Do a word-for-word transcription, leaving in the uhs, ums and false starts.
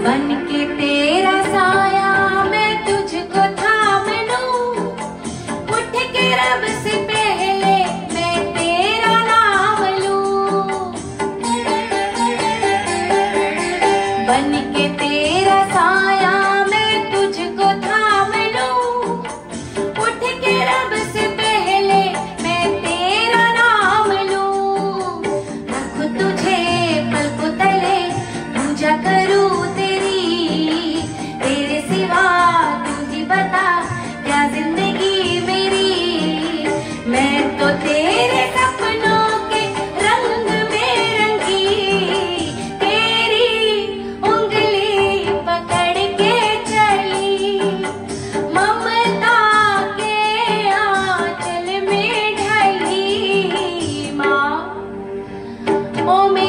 बन के तेरा साया मैं तुझको थाम लूं, उठ के रब से पहले मैं तेरा नाम लूं। बन के तेरा साया मैं तुझको थाम लूं, उठ के रब से पहले मैं तेरा नाम लूं। रखूं तुझे पलकों तले, पूजा करूं तेरी, तेरे सिवा तू ही बता क्या जिंदगी मेरी। मैं तो तेरे सपनों के रंग में रंगी, तेरी उंगली पकड़ के चली, ममता के आंचल में ढली। माँ ओ